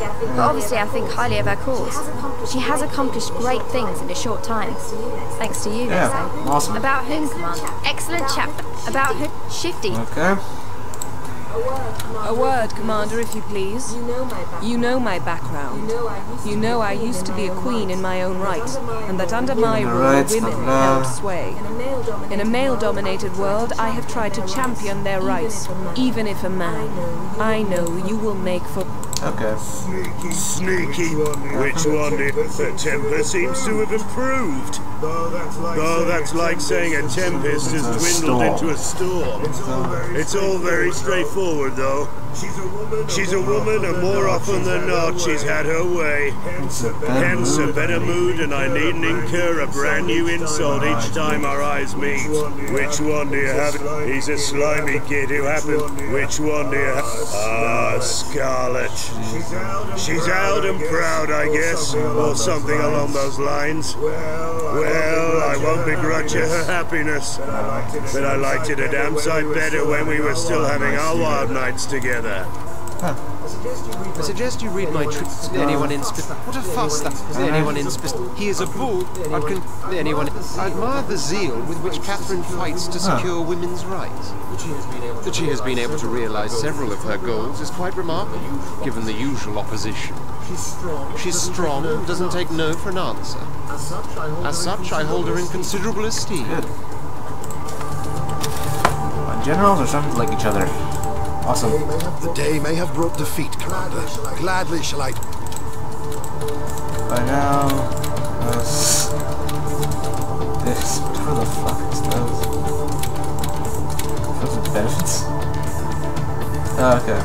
But obviously I think highly of her cause. She has accomplished great things in a short time. Thanks to you, they say. Awesome. About whom, Commander? Excellent chapter. About who? Shifty. Okay. A word, Commander, if you please. You know my background. You know I used to be a queen in my own right, and that under my rule women held sway. In a male-dominated world, I have tried to champion their rights, even if a man. I know you will make for... Okay. Sneaky. Which one? The temper seems to have improved. Though that's like saying a tempest has dwindled into a storm. It's all very straightforward, though. She's a woman, and more often than not, she's had her way. Hence a better mood, and I needn't incur a brand new insult each time our eyes meet. Which one do you have? He's a slimy kid who happened. Which one do you have? Ah, Scarlet. She's out and proud, I guess, or something along those lines. Well, I won't begrudge her her happiness, but I liked it a damn sight better when we were still having our wild nights together. Huh. I suggest you read my tricks to anyone in What a fuss that is anyone in He is a bull. I admire the zeal with which Catherine fights to secure women's rights. That she has been able to realize several of her goals is quite remarkable, given the usual opposition. She's strong and doesn't take no for an answer. As such, I hold her in considerable esteem. Good. Generals are starting to like each other. Awesome. The day may have brought defeat, Commander. Gladly shall I... By now... this... Whatever the fuck is those? Those are benefits? Oh, okay.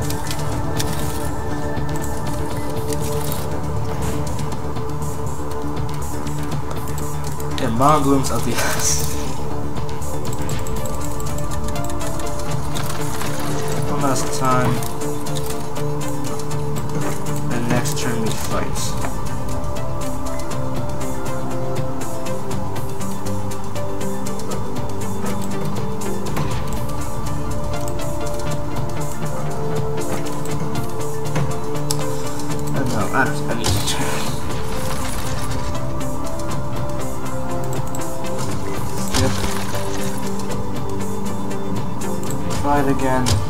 Yeah, Moglooms of the ass. Last time, and next turn we fight. No, I need to turn. Skip. Fight again.